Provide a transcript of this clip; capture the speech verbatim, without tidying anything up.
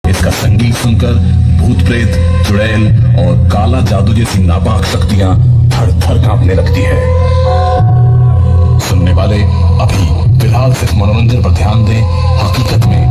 इसका संगीत सुनकर भूत प्रेत, चुड़ैल और काला जादू जैसी नापाक शक्तियां थर थर कांपने लगती है। सुनने वाले अभी फिलहाल सिर्फ मनोरंजन पर ध्यान दें, हकीकत में